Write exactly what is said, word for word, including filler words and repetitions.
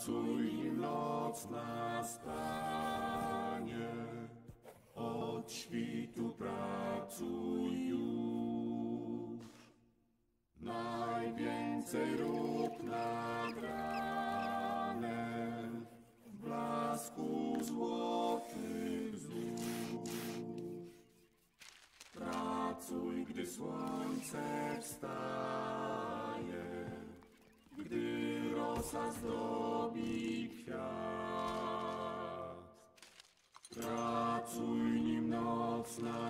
Pracuj, nim noc nastanie, od świtu pracuj już. Najwięcej rób nad ranem, w blasku złotych złóż. Pracuj, gdy słońce wstaje, gdy rosa zdobi kwiat. Pracuj, nim noc nastanie,